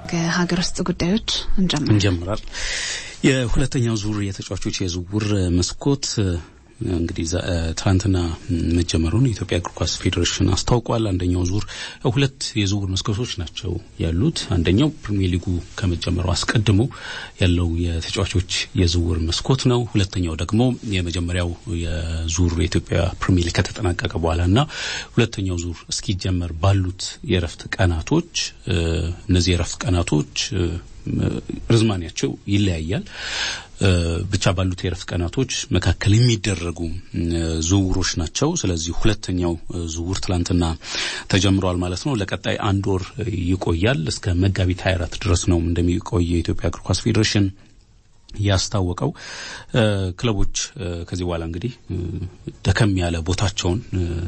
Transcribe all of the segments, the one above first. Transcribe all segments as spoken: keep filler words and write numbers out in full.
ከሀገር ውስጥ ጉዳዮች እንጀምር እንጀምራል የሁለተኛው ዙር የተጫዋቾች የዝውውር መስኮት እንግዲህ ትናንትና መጀመሩን የኢትዮጵያ እግር ኳስ ፌዴሬሽን አስታውቋል። አንደኛው ዙር ሁለት የዝውውር መስኮቶች ናቸው ያሉት። አንደኛው ፕሪሚየር ሊጉ ከመጀመሩ አስቀድሞ ያለው የተጫዋቾች የዝውውር መስኮት ነው። ሁለተኛው ደግሞ የመጀመሪያው የዙር የኢትዮጵያ ፕሪሚየር ሊግ ከተጠናቀቀ በኋላና ሁለተኛው ዙር እስኪጀመር ባሉት የረፍት ቀናቶች እነዚህ የረፍት ቀናቶች ርዝማኔያቸው ይለያያል። ብቻ ባሉት የረፍት ቀናቶች መካከል የሚደረጉ ዝውውሮች ናቸው። ስለዚህ ሁለተኛው ዝውውር ትላንትና ተጀምሯል ማለት ነው። ለቀጣይ አንድ ወር ይቆያል። እስከ መጋቢት ሃያ አራት ድረስ ነው እንደሚቆይ የኢትዮጵያ እግር ኳስ ፌዴሬሽን ያስታወቀው። ክለቦች ከዚህ በኋላ እንግዲህ ደከም ያለ ቦታቸውን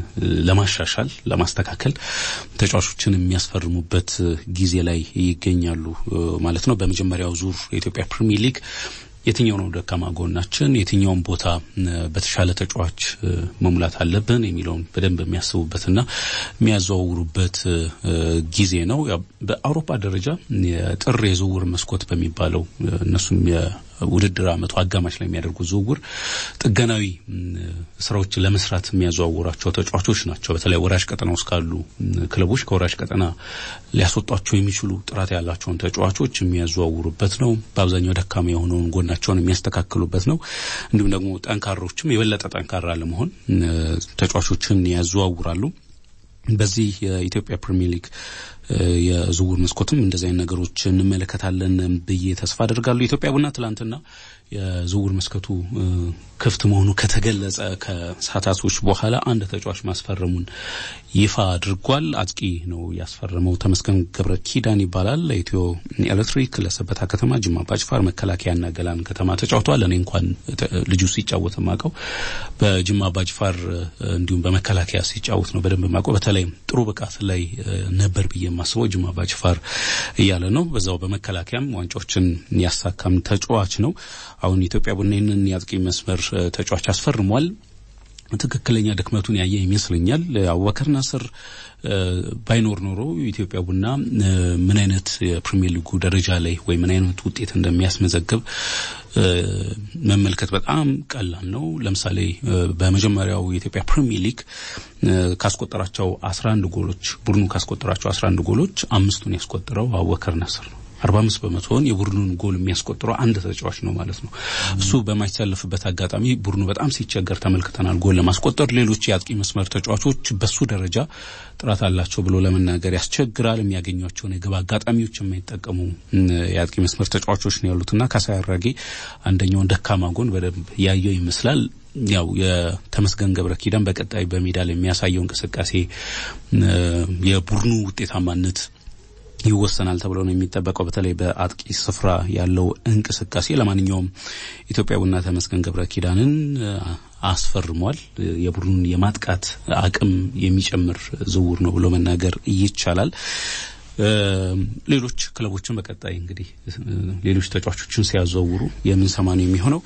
ለማሻሻል ለማስተካከል ተጫዋቾችን የሚያስፈርሙበት ጊዜ ላይ ይገኛሉ ማለት ነው። በመጀመሪያው ዙር የኢትዮጵያ ፕሪሚየር ሊግ የትኛው ነው ደካማ ጎናችን የትኛውን ቦታ በተሻለ ተጫዋች መሙላት አለብን የሚለውን በደንብ የሚያስቡበትና የሚያዘዋውሩበት ጊዜ ነው። በአውሮፓ ደረጃ የጥር የዝውውር መስኮት በሚባለው እነሱም የውድድር አመቱ አጋማሽ ላይ የሚያደርጉ ዝውውር ጥገናዊ ስራዎች ለመስራት የሚያዘዋውራቸው ተጫዋቾች ናቸው። በተለይ ወራጅ ቀጠና ውስጥ ካሉ ክለቦች ከወራጅ ቀጠና ሊያስወጣቸው የሚችሉ ጥራት ያላቸውን ተጫዋቾች የሚያዘዋውሩበት ነው። በአብዛኛው ደካማ የሆነውን ጎናቸውን የሚያስተካክሉበት ነው። እንዲሁም ደግሞ ጠንካሮችም የበለጠ ጠንካራ ለመሆን ተጫዋቾችን ያዘዋውራሉ። በዚህ የኢትዮጵያ ፕሪሚየር ሊግ የዝውውር መስኮትም እንደዚህ አይነት ነገሮች እንመለከታለን ብዬ ተስፋ አደርጋለሁ። ኢትዮጵያ ቡና ትላንትና የዝውውር መስኮቱ ክፍት መሆኑ ከተገለጸ ከሰዓታቶች በኋላ አንድ ተጫዋች ማስፈረሙን ይፋ አድርጓል። አጥቂ ነው ያስፈረመው። ተመስገን ገብረ ኪዳን ይባላል። ለኢትዮ ኤሌክትሪክ፣ ለሰበታ ከተማ፣ ጅማ አባጅፋር፣ መከላከያና ገላን ከተማ ተጫውቷል። እኔ እንኳን ልጁ ሲጫወት ማቀው በጅማ አባጅፋር እንዲሁም በመከላከያ ሲጫወት ነው በደንብ ማቀው። በተለይ ጥሩ ብቃት ላይ ነበር ብዬ ማስበው ጅማ አባጅፋር እያለ ነው። በዛው በመከላከያም ዋንጫዎችን ያሳካም ተጫዋች ነው። አሁን ኢትዮጵያ ቡናን ያጥቂ መስመር ተጫዋች አስፈርሟል። ትክክለኛ ድክመቱን ያየ ይመስለኛል። አቡበከር ናስር ባይኖር ኖሮ ኢትዮጵያ ቡና ምን አይነት የፕሪሚየር ሊጉ ደረጃ ላይ ወይ ምን አይነት ውጤት እንደሚያስመዘግብ መመልከት በጣም ቀላል ነው። ለምሳሌ በመጀመሪያው የኢትዮጵያ ፕሪሚየር ሊግ ካስቆጠራቸው አስራ አንድ ጎሎች ቡድኑ ካስቆጠራቸው አስራ አንድ ጎሎች አምስቱን ያስቆጠረው አቡበከር ናስር ነው። አርባ አምስት በመቶውን የቡድኑን ጎል የሚያስቆጥረው አንድ ተጫዋች ነው ማለት ነው። እሱ በማይሰለፍበት አጋጣሚ ቡድኑ በጣም ሲቸገር ተመልክተናል ጎል ለማስቆጠር። ሌሎች የአጥቂ መስመር ተጫዋቾች በሱ ደረጃ ጥራት አላቸው ብሎ ለመናገር ያስቸግራል። የሚያገኙቸውን የግብ አጋጣሚዎች የማይጠቀሙ የአጥቂ መስመር ተጫዋቾች ነው ያሉትና ካሳይ አራጌ አንደኛው ደካማ ጎን በደንብ ያየው ይመስላል። ያው የተመስገን ገብረ ኪዳን በቀጣይ በሜዳ ላይ የሚያሳየው እንቅስቃሴ የቡድኑ ውጤታማነት ይወሰናል ተብሎ ነው የሚጠበቀው። በተለይ በአጥቂ ስፍራ ያለው እንቅስቃሴ። ለማንኛውም ኢትዮጵያ ቡና ተመስገን ገብረ ኪዳንን አስፈርሟል። የቡድኑን የማጥቃት አቅም የሚጨምር ዝውውር ነው ብሎ መናገር ይቻላል። ሌሎች ክለቦችን በቀጣይ እንግዲህ ሌሎች ተጫዋቾችን ሲያዘዋውሩ የምንሰማ ነው የሚሆነው።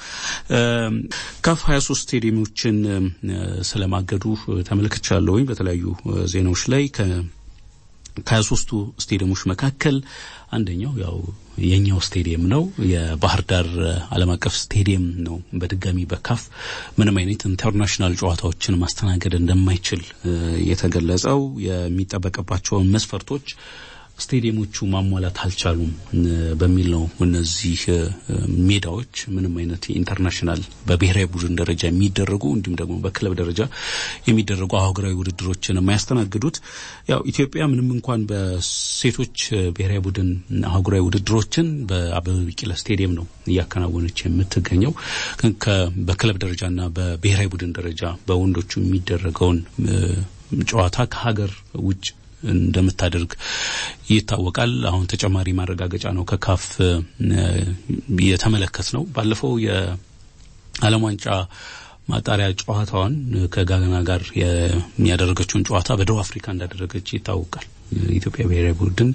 ካፍ ሃያ ሶስት ስቴዲየሞችን ስለማገዱ ተመልክቻለሁ በተለያዩ ዜናዎች ላይ። ከ ከሶስቱ ስቴዲየሞች መካከል አንደኛው ያው የኛው ስቴዲየም ነው። የባህር ዳር ዓለም አቀፍ ስቴዲየም ነው። በድጋሚ በካፍ ምንም አይነት ኢንተርናሽናል ጨዋታዎችን ማስተናገድ እንደማይችል የተገለጸው የሚጠበቅባቸው መስፈርቶች ስቴዲየሞቹ ማሟላት አልቻሉም በሚል ነው። እነዚህ ሜዳዎች ምንም አይነት ኢንተርናሽናል በብሔራዊ ቡድን ደረጃ የሚደረጉ እንዲሁም ደግሞ በክለብ ደረጃ የሚደረጉ አህጉራዊ ውድድሮችን የማያስተናግዱት። ያው ኢትዮጵያ ምንም እንኳን በሴቶች ብሔራዊ ቡድን አህጉራዊ ውድድሮችን በአበበ ቢቂላ ስቴዲየም ነው እያከናወነች የምትገኘው፣ ግን በክለብ ደረጃና በብሔራዊ ቡድን ደረጃ በወንዶቹ የሚደረገውን ጨዋታ ከሀገር ውጭ እንደምታደርግ ይታወቃል። አሁን ተጨማሪ ማረጋገጫ ነው ከካፍ የተመለከት ነው። ባለፈው የዓለም ዋንጫ ማጣሪያ ጨዋታውን ከጋና ጋር የሚያደርገችውን ጨዋታ በደቡብ አፍሪካ እንዳደረገች ይታወቃል። ኢትዮጵያ ብሔራዊ ቡድን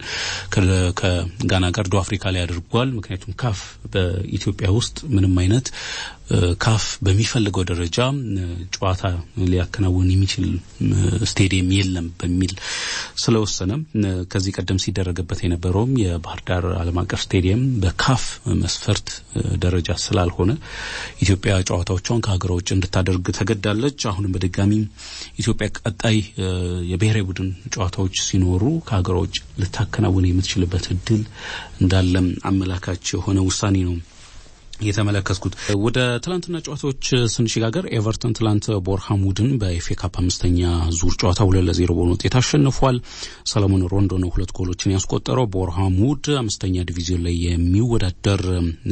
ከጋና ጋር ደቡብ አፍሪካ ላይ አድርጓል። ምክንያቱም ካፍ በኢትዮጵያ ውስጥ ምንም አይነት ካፍ በሚፈልገው ደረጃ ጨዋታ ሊያከናውን የሚችል ስቴዲየም የለም በሚል ስለወሰነ ከዚህ ቀደም ሲደረግበት የነበረውም የባህር ዳር ዓለም አቀፍ ስቴዲየም በካፍ መስፈርት ደረጃ ስላልሆነ ኢትዮጵያ ጨዋታዎቿን ከሀገር ውጭ እንድታደርግ ተገዳለች። አሁንም በድጋሚ ኢትዮጵያ ቀጣይ የብሔራዊ ቡድን ጨዋታዎች ሲኖሩ ከሀገር ውጭ ልታከናውን የምትችልበት እድል እንዳለም አመላካች የሆነ ውሳኔ ነው የተመለከትኩት። ወደ ትላንትና ጨዋታዎች ስንሸጋገር ኤቨርተን ትላንት ቦርሃሙድን በኤፍኤ ካፕ አምስተኛ ዙር ጨዋታ ሁለት ለዜሮ በሆነ ውጤት አሸንፏል። ሰለሞን ሮንዶ ነው ሁለት ጎሎችን ያስቆጠረው። ቦርሃሙድ አምስተኛ ዲቪዚዮን ላይ የሚወዳደር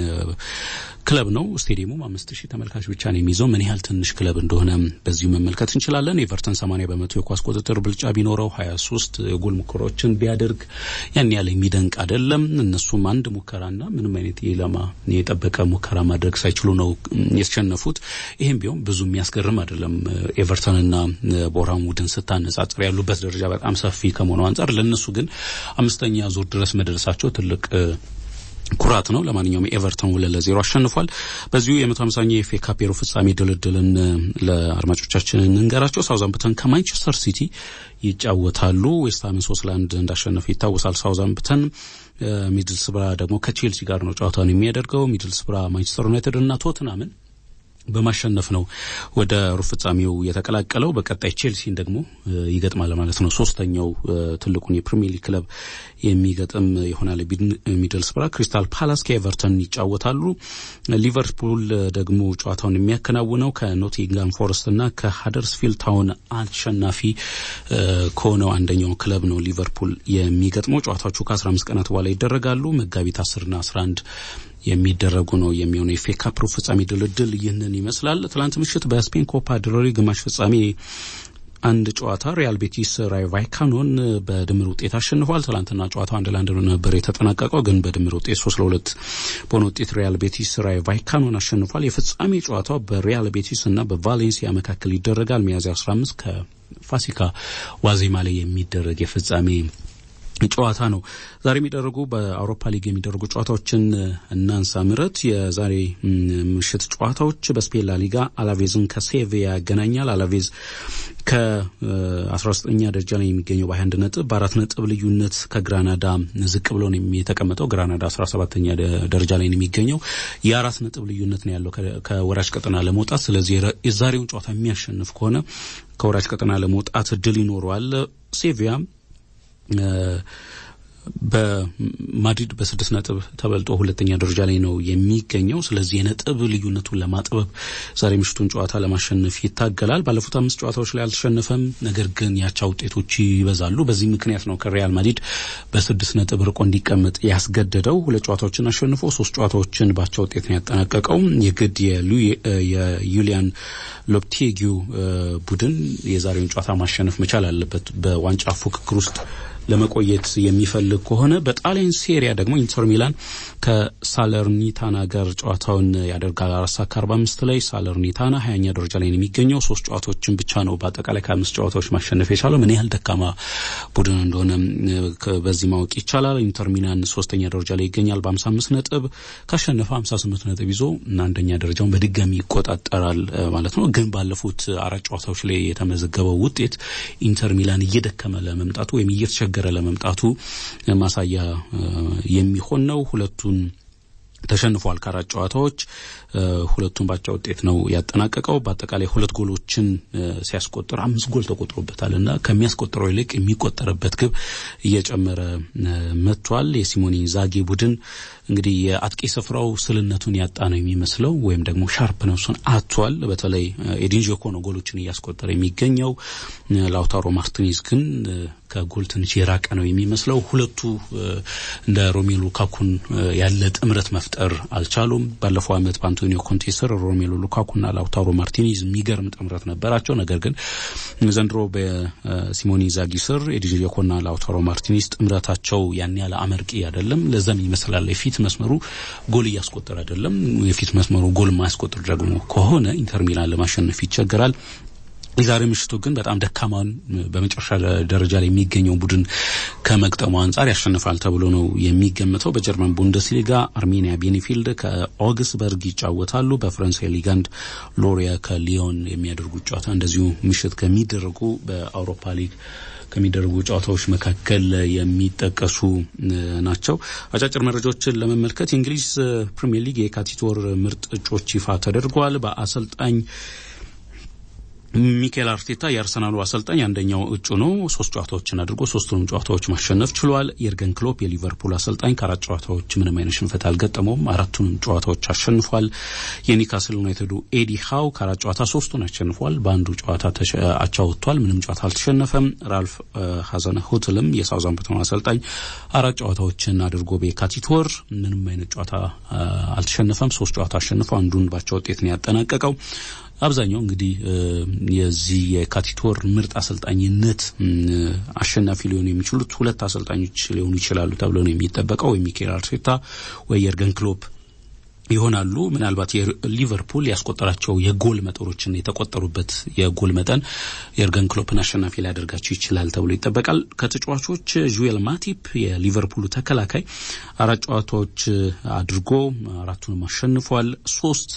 ክለብ ነው። ስቴዲየሙም አምስት ሺህ ተመልካች ብቻ ነው የሚይዘው። ምን ያህል ትንሽ ክለብ እንደሆነ በዚሁ መመልከት እንችላለን። ኤቨርተን ሰማንያ በመቶ የኳስ ቁጥጥር ብልጫ ቢኖረው ሀያ ሶስት የጎል ሙከራዎችን ቢያደርግ ያን ያህል የሚደንቅ አይደለም። እነሱም አንድ ሙከራና ምንም አይነት ኢላማ የጠበቀ ሙከራ ማድረግ ሳይችሉ ነው የተሸነፉት። ይሄም ቢሆን ብዙ የሚያስገርም አይደለም። ኤቨርተንና ቦርሃሙድን ስታነጻጽር ያሉበት ደረጃ በጣም ሰፊ ከመሆኑ አንፃር ለነሱ ግን አምስተኛ ዙር ድረስ መድረሳቸው ትልቅ ኩራት ነው። ለማንኛውም ኤቨርተን ሁለት ለዜሮ አሸንፏል። በዚሁ የመቶ ሃምሳኛ የኤፍኤ ካፕ የሩብ ፍጻሜ ድልድልን ለአድማጮቻችን እንንገራቸው። ሳውዛምፕተን ከማንቸስተር ሲቲ ይጫወታሉ። ዌስትሃም ሶስት ለአንድ እንዳሸነፈ ይታወሳል። ሳውዛምፕተን ሚድልስብራ ደግሞ ከቼልሲ ጋር ነው ጨዋታውን የሚያደርገው። ሚድልስብራ ማንቸስተር ዩናይትድ እና ቶትናምን በማሸነፍ ነው ወደ ሩብ ፍጻሜው የተቀላቀለው። በቀጣይ ቼልሲን ደግሞ ይገጥማል ማለት ነው። ሶስተኛው ትልቁን የፕሪሚየር ሊግ ክለብ የሚገጥም ይሆናል። ሚድልስብራ ክሪስታል ፓላስ ከኤቨርተን ይጫወታሉ። ሊቨርፑል ደግሞ ጨዋታውን የሚያከናውነው ከኖቲንጋም ፎረስት እና ከሃደርስፊልድ ታውን አሸናፊ ከሆነው አንደኛው ክለብ ነው ሊቨርፑል የሚገጥመው። ጨዋታዎቹ ከአስራ አምስት ቀናት በኋላ ይደረጋሉ። መጋቢት አስር እና አስራ አንድ የሚደረጉ ነው የሚሆነው። የኤፍኤ ካፕ ሩብ ፍጻሜ ድልድል ይህንን ይመስላል። ትላንት ምሽት በስፔን ኮፓ ድል ሬይ ግማሽ ፍጻሜ አንድ ጨዋታ ሪያል ቤቲስ ራዮ ቫይካኖን በድምር ውጤት አሸንፏል። ትላንትና ጨዋታው አንድ ለአንድ ነበር የተጠናቀቀው፣ ግን በድምር ውጤት ሶስት ለሁለት በሆነ ውጤት ሪያል ቤቲስ ራዮ ቫይካኖን አሸንፏል። የፍጻሜ ጨዋታው በሪያል ቤቲስ እና በቫሌንሲያ መካከል ይደረጋል። ሚያዝያ አስራ አምስት ከፋሲካ ዋዜማ ላይ የሚደረግ የፍጻሜ ጨዋታ ነው። ዛሬ የሚደረጉ በአውሮፓ ሊግ የሚደረጉ ጨዋታዎችን እናንሳ። ምረት የዛሬ ምሽት ጨዋታዎች በስፔን ላ ሊጋ አላቬዝን ከሴቪያ ያገናኛል። አላቬዝ ከአስራ ዘጠነኛ ደረጃ ላይ የሚገኘው በሀያ አንድ ነጥብ በአራት ነጥብ ልዩነት ከግራናዳ ዝቅ ብሎ ነው የተቀመጠው። ግራናዳ አስራ ሰባተኛ ደረጃ ላይ ነው የሚገኘው። የአራት ነጥብ ልዩነት ነው ያለው ከወራጅ ቀጠና ለመውጣት። ስለዚህ የዛሬውን ጨዋታ የሚያሸንፍ ከሆነ ከወራጅ ቀጠና ለመውጣት እድል ይኖረዋል። ሴቪያ በማድሪድ በስድስት ነጥብ ተበልጦ ሁለተኛ ደረጃ ላይ ነው የሚገኘው። ስለዚህ የነጥብ ልዩነቱን ለማጥበብ ዛሬ ምሽቱን ጨዋታ ለማሸነፍ ይታገላል። ባለፉት አምስት ጨዋታዎች ላይ አልተሸነፈም፣ ነገር ግን ያቻ ውጤቶች ይበዛሉ። በዚህ ምክንያት ነው ከሪያል ማድሪድ በስድስት ነጥብ ርቆ እንዲቀመጥ ያስገደደው። ሁለት ጨዋታዎችን አሸንፎ ሶስት ጨዋታዎችን ባቻ ውጤት ነው ያጠናቀቀው። የግድ የዩሊያን ሎፕቴጊው ቡድን የዛሬውን ጨዋታ ማሸነፍ መቻል አለበት በዋንጫ ፉክክር ውስጥ ለመቆየት የሚፈልግ ከሆነ። በጣሊያን ሴሪያ ደግሞ ኢንተር ሚላን ከሳለርኒታና ጋር ጨዋታውን ያደርጋል። አራት ሰዓት ከአርባ አምስት ላይ ሳለርኒታና ሀያኛ ደረጃ ላይ ነው የሚገኘው። ሶስት ጨዋታዎችን ብቻ ነው በአጠቃላይ ከአምስት ጨዋታዎች ማሸነፍ የቻለው። ምን ያህል ደካማ ቡድን እንደሆነ በዚህ ማወቅ ይቻላል። ኢንተር ሚላን ሶስተኛ ደረጃ ላይ ይገኛል በሀምሳ አምስት ነጥብ። ካሸነፈ ሀምሳ ስምንት ነጥብ ይዞ አንደኛ ደረጃውን በድጋሚ ይቆጣጠራል ማለት ነው። ግን ባለፉት አራት ጨዋታዎች ላይ የተመዘገበው ውጤት ኢንተር ሚላን እየደከመ ለመምጣቱ ወይም እየተቸገረ ለመምጣቱ ማሳያ የሚሆን ነው። ሁለቱን ተሸንፏል። ከአራት ጨዋታዎች ሁለቱን ባቻ ውጤት ነው ያጠናቀቀው። በአጠቃላይ ሁለት ጎሎችን ሲያስቆጥር አምስት ጎል ተቆጥሮበታልና ከሚያስቆጥረው ይልቅ የሚቆጠርበት ግብ እየጨመረ መጥቷል። የሲሞኔ ኢንዛጊ ቡድን እንግዲህ የአጥቂ ስፍራው ስልነቱን ያጣ ነው የሚመስለው፣ ወይም ደግሞ ሻርፕነሱን አጥቷል። በተለይ ኤዲን ዤኮ ነው ጎሎችን እያስቆጠረ የሚገኘው። ላውታሮ ማርቲኔዝ ግን ከጎል ትንሽ የራቀ ነው የሚመስለው። ሁለቱ እንደ ሮሜሎ ሉካኩን ያለ ጥምረት መፍጠር አልቻሉም። ባለፈው አመት በአንቶኒዮ ኮንቴ ስር ሮሜሎ ሉካኩና ላውታሮ ማርቲኔዝ የሚገርም ጥምረት ነበራቸው። ነገር ግን ዘንድሮ በሲሞኔ ኢንዛጊ ስር ኤዲን ዤኮና ላውታሮ ማርቲኔዝ ጥምረታቸው ያን ያለ አመርቂ አይደለም። ለዛም ይመስላል የፊት መስመሩ ጎል እያስቆጠረ አይደለም። የፊት መስመሩ ጎል ማያስቆጥር ደግሞ ከሆነ ኢንተር ሚላን ለማሸነፍ ይቸገራል። የዛሬ ምሽቱ ግን በጣም ደካማን በመጨረሻ ደረጃ ላይ የሚገኘው ቡድን ከመግጠሙ አንፃር ያሸንፋል ተብሎ ነው የሚገመተው። በጀርመን ቡንደስሊጋ አርሜኒያ ቤኒፊልድ ከኦግስበርግ ይጫወታሉ። በፍራንሳይ ሊግ አንድ ሎሪያ ከሊዮን የሚያደርጉት ጨዋታ እንደዚሁ ምሽት ከሚደረጉ በአውሮፓ ሊግ ከሚደረጉ ጨዋታዎች መካከል የሚጠቀሱ ናቸው። አጫጭር መረጃዎችን ለመመልከት የእንግሊዝ ፕሪሚየር ሊግ የካቲት ወር ምርጥ እጩዎች ይፋ ተደርጓል። በአሰልጣኝ ሚኬል አርቴታ የአርሰናሉ አሰልጣኝ አንደኛው እጩ ነው። ሶስት ጨዋታዎችን አድርጎ ሶስቱንም ጨዋታዎች ማሸነፍ ችሏል። የርገን ክሎፕ የሊቨርፑል አሰልጣኝ ከአራት ጨዋታዎች ምንም አይነት ሽንፈት አልገጠመውም። አራቱንም ጨዋታዎች አሸንፏል። የኒውካስል ዩናይትዱ ኤዲ ሃው ከአራት ጨዋታ ሶስቱን አሸንፏል። በአንዱ ጨዋታ አቻ ወጥቷል። ምንም ጨዋታ አልተሸነፈም። ራልፍ ሃዘንሁትልም የሳውዛምፕተን አሰልጣኝ አራት ጨዋታዎችን አድርጎ በየካቲት ወር ምንም አይነት ጨዋታ አልተሸነፈም። ሶስት ጨዋታ አሸንፎ አንዱን ባቻ ውጤት ነው ያጠናቀቀው። አብዛኛው እንግዲህ የዚህ የካቲት ወር ምርጥ አሰልጣኝነት አሸናፊ ሊሆኑ የሚችሉት ሁለት አሰልጣኞች ሊሆኑ ይችላሉ ተብሎ ነው የሚጠበቀው። ወይ ሚኬል አርቴታ ወይ የርገን ክሎፕ ይሆናሉ። ምናልባት የሊቨርፑል ያስቆጠራቸው የጎል መጠኖችና የተቆጠሩበት የጎል መጠን የርገን ክሎፕን አሸናፊ ሊያደርጋቸው ይችላል ተብሎ ይጠበቃል። ከተጫዋቾች ጁዌል ማቲፕ የሊቨርፑል ተከላካይ አራት ጨዋታዎች አድርጎ አራቱንም አሸንፏል። ሶስት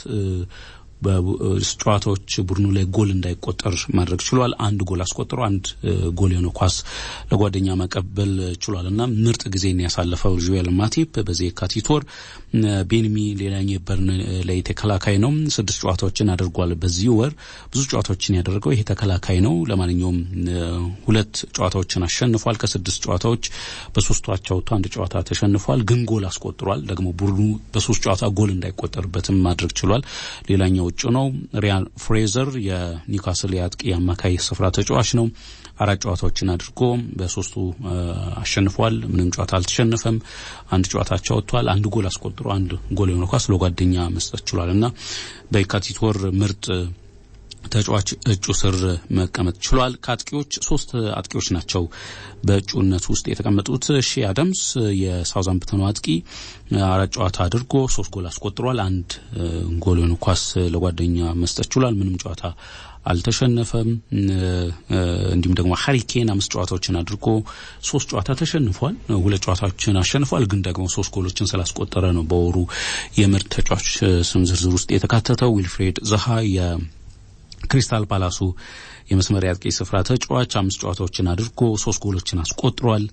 በጨዋታዎች ቡድኑ ላይ ጎል እንዳይቆጠር ማድረግ ችሏል። አንድ ጎል አስቆጥሮ አንድ ጎል የሆነ ኳስ ለጓደኛ ማቀበል ችሏልና ምርጥ ጊዜን ያሳለፈው ጁዌል ማቲፕ በዚህ የካቲት ወር። ቤንሚ ሌላኛው በርን ላይ ተከላካይ ነው። ስድስት ጨዋታዎችን አድርጓል። በዚህ ወር ብዙ ጨዋታዎችን ያደረገው ይሄ ተከላካይ ነው። ለማንኛውም ሁለት ጨዋታዎችን አሸንፏል። ከስድስት ጨዋታዎች በሶስቱ አቻ ወጥቶ አንድ ጨዋታ ተሸንፏል። ግን ጎል አስቆጥሯል። ደግሞ ቡድኑ በሶስት ጨዋታ ጎል እንዳይቆጠርበትም ማድረግ ችሏል። ሌላኛው ውጭ ነው። ሪያን ፍሬዘር የኒውካስል የአጥቂ አማካይ ስፍራ ተጫዋች ነው። አራት ጨዋታዎችን አድርጎ በሶስቱ አሸንፏል። ምንም ጨዋታ አልተሸነፈም። አንድ ጨዋታቸው ወጥቷል። አንድ ጎል አስቆጥሮ አንድ ጎል የሆነ ኳስ ለጓደኛ መስጠት ችሏልና በየካቲት ወር ምርጥ ተጫዋች እጩ ስር መቀመጥ ችሏል። ከአጥቂዎች ሶስት አጥቂዎች ናቸው በእጩነት ውስጥ የተቀመጡት። ሺ አዳምስ የሳውዛምፕተኑ አጥቂ አራት ጨዋታ አድርጎ ሶስት ጎል አስቆጥሯል። አንድ ጎል የሆነ ኳስ ለጓደኛ መስጠት ችሏል። ምንም ጨዋታ አልተሸነፈም። እንዲሁም ደግሞ ሃሪ ኬን አምስት ጨዋታዎችን አድርጎ ሶስት ጨዋታ ተሸንፏል። ሁለት ጨዋታዎችን አሸንፏል። ግን ደግሞ ሶስት ጎሎችን ስላስቆጠረ ነው በወሩ የምርጥ ተጫዋች ስም ዝርዝር ውስጥ የተካተተው። ዊልፍሬድ ዛሃ ክሪስታል ፓላሱ የመስመር ያጥቂ ስፍራ ተጫዋች አምስት ጨዋታዎችን አድርጎ ሶስት ጎሎችን አስቆጥሯል።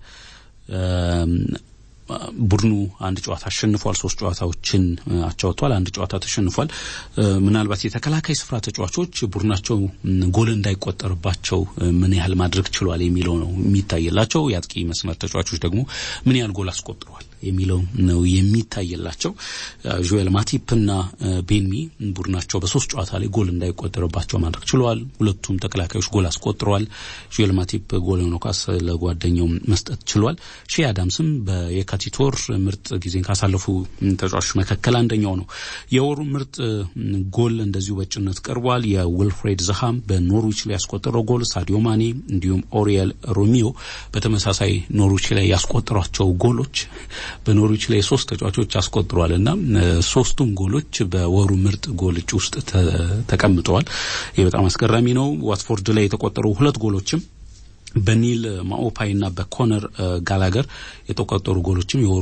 ቡድኑ አንድ ጨዋታ አሸንፏል። ሶስት ጨዋታዎችን አቻውቷል። አንድ ጨዋታ ተሸንፏል። ምናልባት የተከላካይ ስፍራ ተጫዋቾች ቡድናቸው ጎል እንዳይቆጠርባቸው ምን ያህል ማድረግ ችሏል የሚለው ነው የሚታየላቸው። ያጥቂ መስመር ተጫዋቾች ደግሞ ምን ያህል ጎል አስቆጥረዋል የሚለው ነው የሚታየላቸው። ጁዌል ማቲፕና ቤንሚ ቡድናቸው በሶስት ጨዋታ ላይ ጎል እንዳይቆጠርባቸው ማድረግ ችሏል። ሁለቱም ተከላካዮች ጎል አስቆጥረዋል። ጁዌል ማቲፕ ጎል ነው ኳስ ለጓደኛው መስጠት ችሏል። ሺ አዳምስም በየካቲት ወር ምርጥ ጊዜን ካሳለፉ ተጫዋቾች መካከል አንደኛው ነው። የወሩ ምርጥ ጎል እንደዚሁ በእጩነት ቀርቧል። የዊልፍሬድ ዛሃም በኖርዊች ላይ ያስቆጠረው ጎል፣ ሳዲዮ ማኔ እንዲሁም ኦሪየል ሮሚዮ በተመሳሳይ ኖርዊች ላይ ያስቆጠሯቸው ጎሎች በኖርዊች ላይ ሶስት ተጫዋቾች አስቆጥረዋልና ሶስቱም ጎሎች በወሩ ምርጥ ጎል እጩ ውስጥ ተቀምጠዋል። ይህ በጣም አስገራሚ ነው። ዋትፎርድ ላይ የተቆጠሩ ሁለት ጎሎችም በኒል ማኦፓይና በኮነር ጋላገር የተቆጠሩ ጎሎችም የወሩ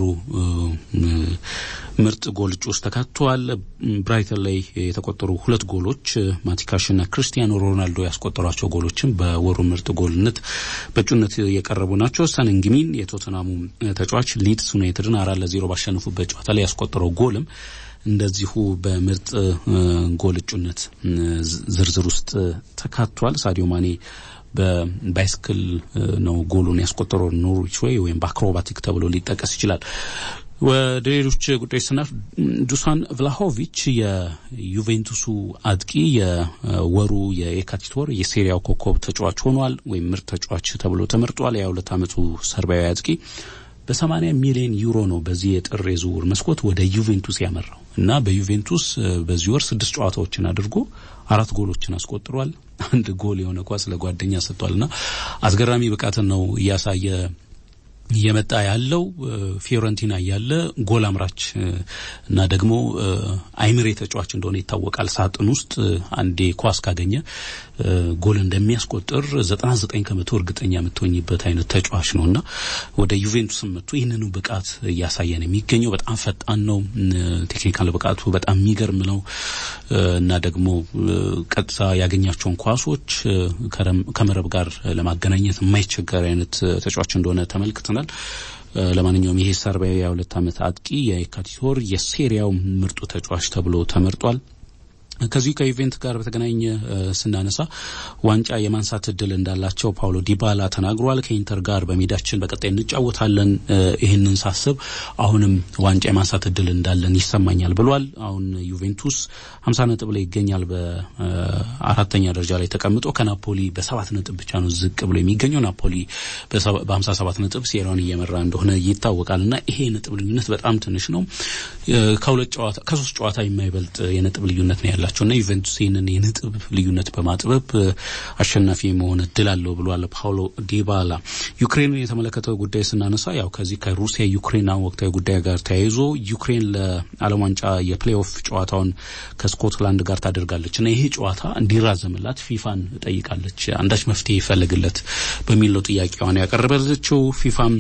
ምርጥ ጎል እጩ ውስጥ ተካተዋል። ብራይተን ላይ የተቆጠሩ ሁለት ጎሎች ማቲካሽና ክርስቲያኖ ሮናልዶ ያስቆጠሯቸው ጎሎችም በወሩ ምርጥ ጎልነት በእጩነት የቀረቡ ናቸው። ሳንንግሚን የቶተናሙ ተጫዋች ሊድስ ዩናይትድን አራት ለዜሮ ባሸነፉበት ጨዋታ ላይ ያስቆጠረው ጎልም እንደዚሁ በምርጥ ጎል እጩነት ዝርዝር ውስጥ ተካቷል። ሳዲዮ ማኔ በባይስክል ነው ጎሉን ያስቆጠረው ኖርዊች ወይ ወይም በአክሮባቲክ ተብሎ ሊጠቀስ ይችላል። ወደ ሌሎች ጉዳዮች ስናልፍ ዱሳን ቭላሆቪች የዩቬንቱሱ አጥቂ የወሩ የካቲት ወር የሴሪያው ኮከብ ተጫዋች ሆኗል ወይም ምርጥ ተጫዋች ተብሎ ተመርጧል። የሁለት ዓመቱ ሰርቢያዊ አጥቂ በሰማንያ ሚሊዮን ዩሮ ነው በዚህ የጥር የዝውውር መስኮት ወደ ዩቬንቱስ ያመራው እና በዩቬንቱስ በዚህ ወር ስድስት ጨዋታዎችን አድርጎ አራት ጎሎችን አስቆጥሯል። አንድ ጎል የሆነ ኳስ ለጓደኛ ሰጥቷልና አስገራሚ ብቃት ነው ያሳየ የመጣ ያለው ፊዮረንቲና ያለ ጎል አምራች እና ደግሞ አይምሬ ተጫዋች እንደሆነ ይታወቃል። ሳጥን ውስጥ አንዴ ኳስ ካገኘ ጎል እንደሚያስቆጥር ዘጠና ዘጠኝ ከመቶ እርግጠኛ የምትሆኝበት አይነት ተጫዋች ነውና ወደ ዩቬንቱስ መጥቶ ይህንን ብቃት ያሳየን የሚገኘው በጣም ፈጣን ነው። ቴክኒካል ብቃቱ በጣም የሚገርም ነው እና ደግሞ ቀጥታ ያገኛቸውን ኳሶች ከመረብ ጋር ለማገናኘት የማይቸገር አይነት ተጫዋች እንደሆነ ተመልክተናል። ለማንኛውም ይሄ ሰርቢያዊ የሁለት ዓመት አጥቂ የካቲት ወር የሴሪያው ምርጡ ተጫዋች ተብሎ ተመርጧል። ከዚህ ከኢቨንት ጋር በተገናኘ ስናነሳ ዋንጫ የማንሳት እድል እንዳላቸው ፓውሎ ዲባላ ተናግሯል። ከኢንተር ጋር በሜዳችን በቀጣይ እንጫወታለን፣ ይሄንን ሳስብ አሁንም ዋንጫ የማንሳት እድል እንዳለን ይሰማኛል ብሏል። አሁን ዩቬንቱስ ሀምሳ ነጥብ ላይ ይገኛል። በአራተኛ ደረጃ ላይ ተቀምጦ ከናፖሊ በሰባት ነጥብ ብቻ ነው ዝቅ ብሎ የሚገኘው። ናፖሊ በሀምሳ ሰባት ነጥብ ሴሪያውን እየመራ እንደሆነ ይታወቃልና ይሄ ነጥብ ልዩነት በጣም ትንሽ ነው። ከሁለት ጨዋታ ከሶስት ጨዋታ የማይበልጥ የነጥብ ልዩነት ነው ያለው እና ዩቬንቱስ ይህንን የነጥብ ልዩነት በማጥበብ አሸናፊ መሆን እድል አለው ብሏል ፓውሎ ዲባላ። ዩክሬንን የተመለከተው ጉዳይ ስናነሳ ያው ከዚህ ከሩሲያ ዩክሬን ወቅታዊ ጉዳይ ጋር ተያይዞ ዩክሬን ለዓለም ዋንጫ የፕሌይኦፍ ጨዋታውን ከስኮትላንድ ጋር ታደርጋለች እና ይሄ ጨዋታ እንዲራዘምላት ፊፋን ጠይቃለች። አንዳች መፍትሄ ይፈልግለት በሚል ነው ጥያቄዋን ያቀረበችው። ፊፋም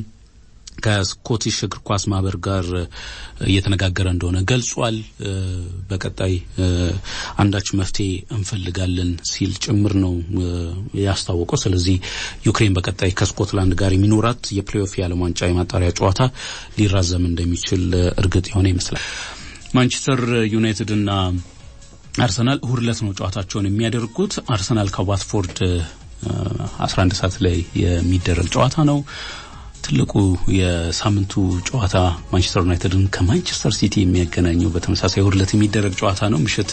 ከስኮቲሽ እግር ኳስ ማህበር ጋር እየተነጋገረ እንደሆነ ገልጿል። በቀጣይ አንዳች መፍትሄ እንፈልጋለን ሲል ጭምር ነው ያስታወቀው። ስለዚህ ዩክሬን በቀጣይ ከስኮትላንድ ጋር የሚኖራት የፕሌይኦፍ የዓለም ዋንጫ የማጣሪያ ጨዋታ ሊራዘም እንደሚችል እርግጥ የሆነ ይመስላል። ማንቸስተር ዩናይትድ እና አርሰናል እሁድ ዕለት ነው ጨዋታቸውን የሚያደርጉት። አርሰናል ከዋትፎርድ አስራ አንድ ሰዓት ላይ የሚደረግ ጨዋታ ነው። ትልቁ የሳምንቱ ጨዋታ ማንቸስተር ዩናይትድን ከማንቸስተር ሲቲ የሚያገናኘው በተመሳሳይ እሁድ ዕለት የሚደረግ ጨዋታ ነው። ምሽት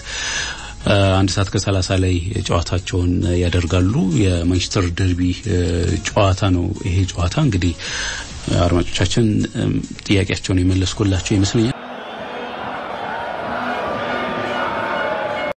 አንድ ሰዓት ከሰላሳ ላይ ጨዋታቸውን ያደርጋሉ። የማንቸስተር ደርቢ ጨዋታ ነው ይሄ ጨዋታ። እንግዲህ አድማጮቻችን ጥያቄያቸውን የመለስኩላችሁ ይመስለኛል።